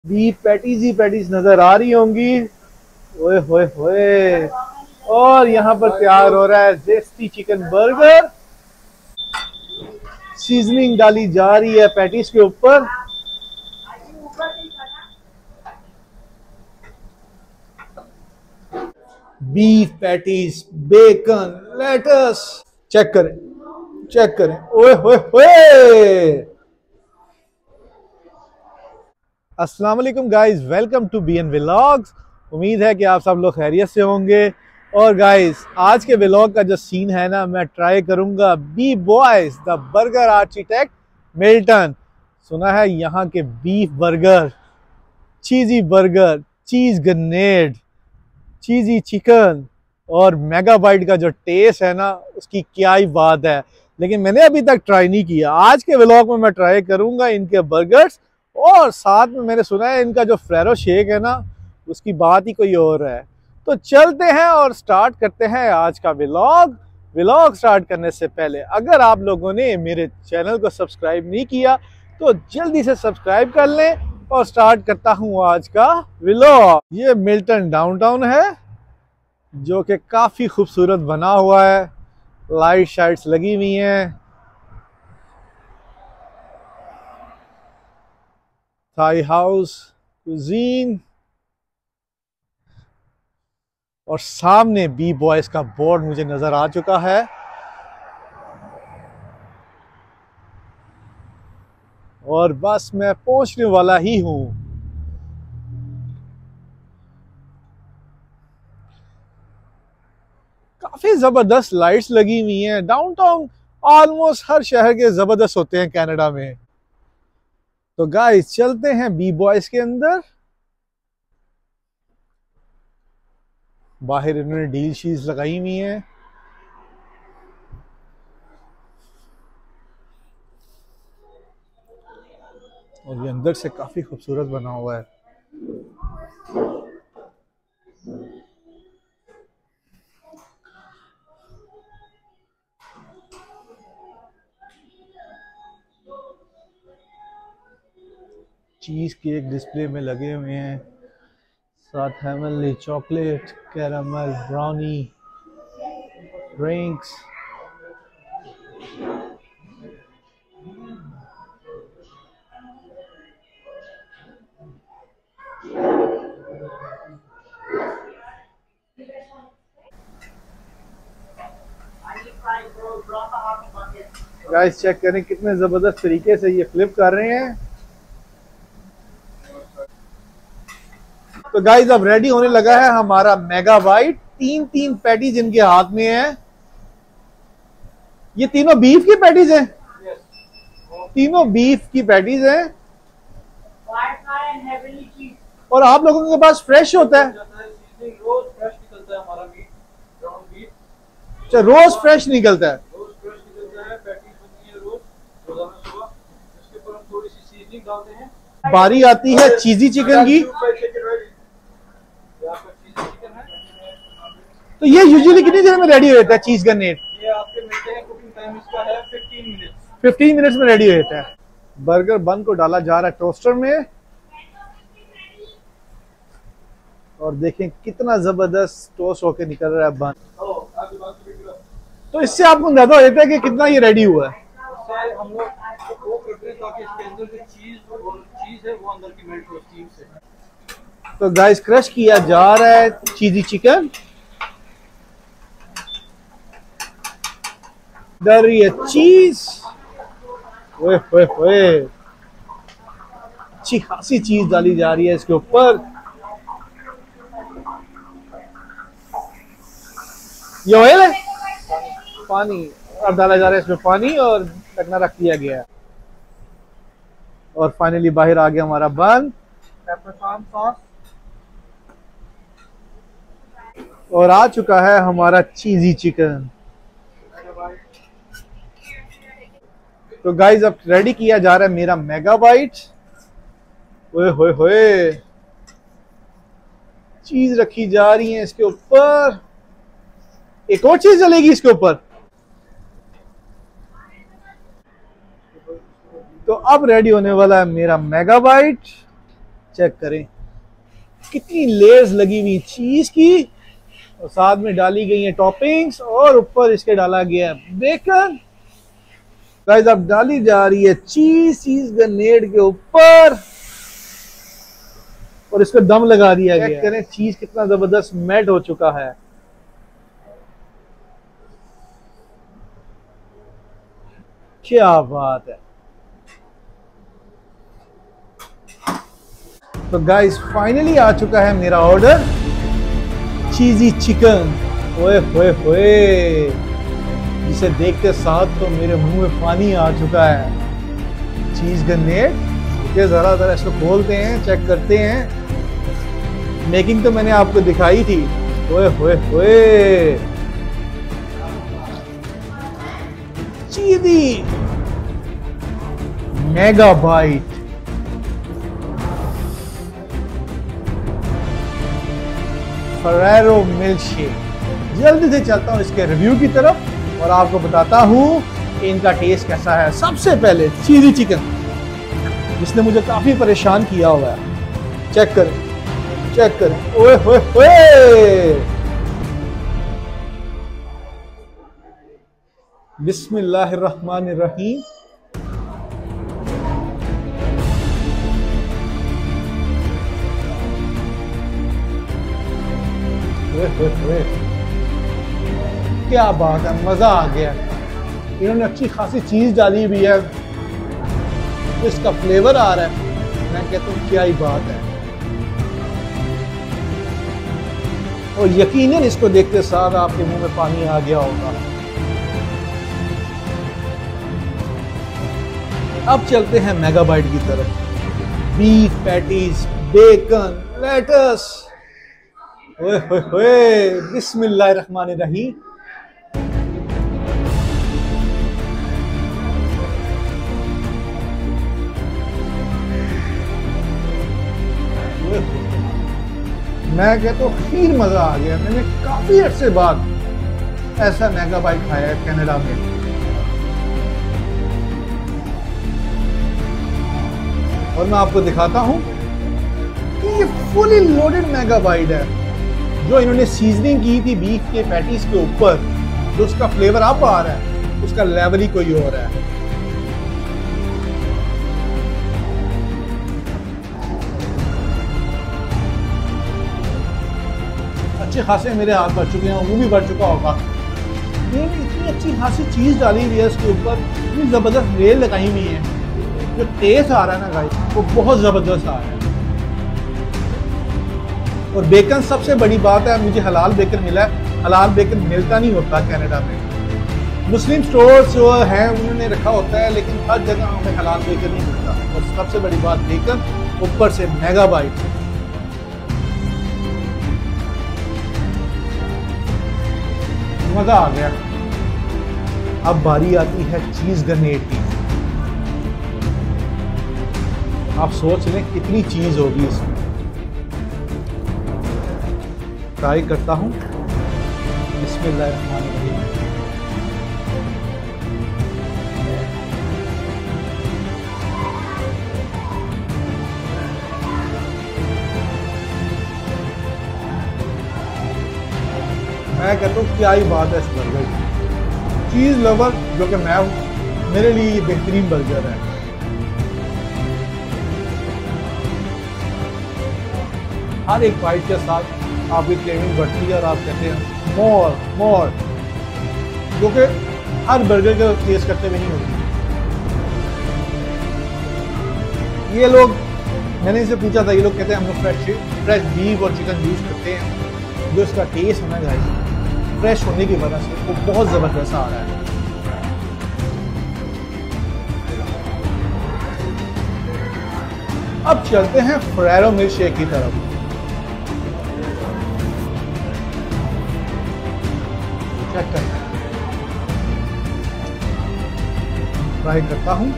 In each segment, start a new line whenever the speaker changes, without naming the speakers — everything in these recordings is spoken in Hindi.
बीफ पैटीज ही पैटीज नजर आ रही होंगी। ओए होए होए। और यहाँ पर तैयार हो रहा है टेस्टी चिकन बर्गर। सीजनिंग डाली जा रही है पैटीज के ऊपर। Beef patties, bacon, lettuce. Check करें, चेक करें। ओए होए होए। अस्सलाम वालेकुम guys, welcome to B N vlogs. उम्मीद है कि आप सब लोग खैरियत से होंगे। और गाइस, आज के व्लॉग का जो सीन है ना, मैं ट्राई करूंगा B boys the burger architect Milton. सुना है यहाँ के beef burger, cheesy burger, cheese grenade, cheesy chicken और मेगा बाइट का जो टेस्ट है ना, उसकी क्या ही बात है। लेकिन मैंने अभी तक ट्राई नहीं किया। आज के व्लॉग में मैं ट्राई करूंगा इनके बर्गर्स। और साथ में मैंने सुना है इनका जो फ्रेरो शेक है ना, उसकी बात ही कोई और है। तो चलते हैं और स्टार्ट करते हैं आज का व्लॉग। व्लॉग स्टार्ट करने से पहले अगर आप लोगों ने मेरे चैनल को सब्सक्राइब नहीं किया तो जल्दी से सब्सक्राइब कर लें। और स्टार्ट करता हूं आज का व्लॉग। ये मिल्टन डाउनटाउन है जो कि काफ़ी खूबसूरत बना हुआ है। लाइट शाइट्स लगी हुई हैं। Thai house, cuisine. और सामने बी बॉयज का बोर्ड मुझे नजर आ चुका है। और बस मैं पहुंचने वाला ही हूं। काफी जबरदस्त लाइट्स लगी हुई हैं। डाउनटाउन ऑलमोस्ट हर शहर के जबरदस्त होते हैं कनाडा में। तो गाइस, चलते हैं बी बॉयज के अंदर। बाहर इन्होंने डील शीट्स लगाई हुई हैं। और ये अंदर से काफी खूबसूरत बना हुआ है। चीज केक डिस्प्ले में लगे हुए हैं, साथ heavenly chocolate, caramel, brownie, drinks. Guys, check करें कितने जबरदस्त तरीके से ये फ्लिप कर रहे हैं। तो गाइस, अब रेडी होने लगा है हमारा मेगा बाइट। तीन तीन पैटीज इनके हाथ में है। ये तीनों बीफ की पैटीज हैं। तीनों बीफ की पैटीज हैं। और आप लोगों के पास फ्रेश होता है?
रोज फ्रेश निकलता है हमारा मीट, ब्राउन मीट।
अच्छा, रोज फ्रेश निकलता है।
रोज फ्रेश निकलता है। पैटीज बनती है रोज, रोजाना सुबह। इसके ऊपर हम थोड़ी सी सीजनिंग डालते हैं।
बारी आती है चीजी चिकन की। तो ये यूजुअली कितनी देर में रेडी हो जाता है चीज ग्रेनेड?
ये आपके मिलते हैं, कुकिंग टाइम इसका है 15 मिनट्स।
15 मिनट्स में रेडी हो जाता है। बर्गर बन को डाला जा रहा है टोस्टर में। और देखें कितना जबरदस्त टोस्ट होके निकल रहा है बन। तो इससे आपको अंदाजा हो जाता है कि कितना ये रेडी हुआ है।
इससे हम लोग वो करते हैं ताकि इसके अंदर जो चीज है वो अंदर की मेल्ट हो स्टीम से।
तो गाइस, क्रश किया जा रहा है चीजी चिकन। डर रही है चीज। ओए ओए ओए, अच्छी खासी चीज डाली जा रही है इसके ऊपर। ये ऑयल है, पानी। अब डाला जा रहा है इसमें पानी और ढकना रख दिया गया है। और फाइनली बाहर आ गया हमारा बन।
Peppercorn sauce.
और आ चुका है हमारा चीजी चिकन। तो गाइस, अब रेडी किया जा रहा है मेरा मेगा बाइट। ओए होए होए, चीज रखी जा रही है इसके ऊपर। एक और चीज डलेगी इसके ऊपर। तो अब रेडी होने वाला है मेरा मेगा बाइट। चेक करें कितनी लेयर्स लगी हुई चीज की, और साथ में डाली गई है टॉपिंग्स, और ऊपर इसके डाला गया है बेकन। गाइस अब डाली जा रही है चीज ग्रेनेड के ऊपर, और इसको दम लगा दिया गया। चेक करें चीज कितना जबरदस्त मेल्ट हो चुका है। क्या बात है। तो गाइस फाइनली आ चुका है मेरा ऑर्डर, चीजी चिकन। ओए होए होए, जिसे देखते साथ तो मेरे मुंह में पानी आ चुका है। चीज ग्रेनेड, जरा जरा इसको खोलते हैं, चेक करते हैं। मेकिंग तो मैंने आपको दिखाई थी। ओए होए होए, cheesy mega bite. Ferrero milk shake. जल्दी से चलता हूँ इसके रिव्यू की तरफ और आपको बताता हूँ कि इनका टेस्ट कैसा है। सबसे पहले चीजी चिकन, जिसने मुझे काफी परेशान किया हुआ है। चेक करें, चेक करें। ओए होए होए, बिस्मिल्लाहिर्रहमानिर्रहीम। क्या बात है, मजा आ गया। इन्होंने अच्छी खासी चीज डाली हुई है, इसका फ्लेवर आ रहा है। मैं कहता हूँ क्या ही बात है। और यकीनन इसको देखते साथ आपके मुंह में पानी आ गया होगा। अब चलते हैं मेगाबाइट की तरफ। Beef patties, bacon, lettuce. ओए होए होए, बिस्मिल्लाहिर्रहमानिर्रहीम। मैं कहता हूँ खीर मजा आ गया। मैंने काफी अरसे बाद ऐसा मेगाबाइट खाया है कनाडा में। और मैं आपको दिखाता हूं कि ये फुली लोडेड मेगाबाइट है। जो इन्होंने सीजनिंग की थी बीफ के पैटीज के ऊपर, जो उसका फ्लेवर अब आ रहा है, उसका लेवल ही कोई और है। अच्छे खासे मेरे हाथ भर चुके हैं, वो भी भर चुका होगा। इतनी अच्छी खासी चीज डाली हुई है इसके ऊपर, इतनी जबरदस्त रेल लगाई हुई है। जो टेस्ट आ रहा है ना गाइस, वो बहुत जबरदस्त आ रहा है। और बेकन सबसे बड़ी बात है, मुझे हलाल बेकन मिला है। हलाल बेकन मिलता नहीं होता कनाडा में। मुस्लिम स्टोर्स जो हैं उन्होंने रखा होता है, लेकिन हर जगह हमें हलाल बेकन नहीं मिलता। और सबसे बड़ी बात बेकन, ऊपर से मेगाबाइट। मजा आ गया। अब बारी आती है चीज ग्रेनेड की। आप सोच लें कितनी चीज होगी इसमें। ट्राई करता हूं। बिस्मिल्लाहिर्रहमानिर्रहीम। मैं कहता हूँ क्या ही बात है इस बर्गर की। चीज लवर जो कि मैं हूं, मेरे लिए ये बेहतरीन बर्गर है। हर एक बाइट के साथ आपकी क्रेविंग बढ़ती है और आप कहते हैं मोर मोर, जो कि हर बर्गर का टेस्ट करते हुए नहीं होती। ये लोग, मैंने इनसे पूछा था, ये लोग कहते हैं हम लोग फ्रेश बीफ और चिकन यूज करते हैं। जो इसका टेस्ट होना चाहिए फ्रेश होने की वजह से वो बहुत जबरदस्त आ रहा है। अब चलते हैं फरेरो मिल्क शेक की तरफ। चेक करते हैं, ट्राई करता हूं।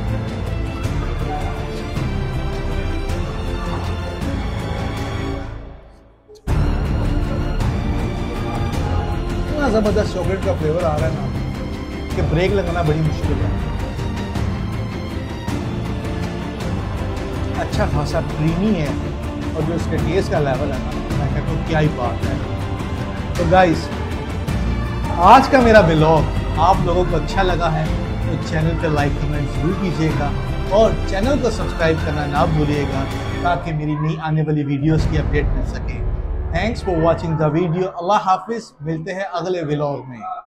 इतना जबरदस्त चॉकलेट का फ्लेवर आ रहा है ना कि ब्रेक लगाना बड़ी मुश्किल है। अच्छा खासा क्रीमी है और जो इसके टेस्ट का लेवल है ना, मैं कहता हूँ क्या ही बात है। तो गाइस आज का मेरा व्लॉग आप लोगों को अच्छा लगा है तो चैनल पे लाइक कमेंट जरूर कीजिएगा और चैनल को सब्सक्राइब करना ना भूलिएगा ताकि मेरी नई आने वाली वीडियोस की अपडेट मिल सके। Thanks for watching the video. अल्लाह हाफिज, मिलते हैं अगले व्लॉग में।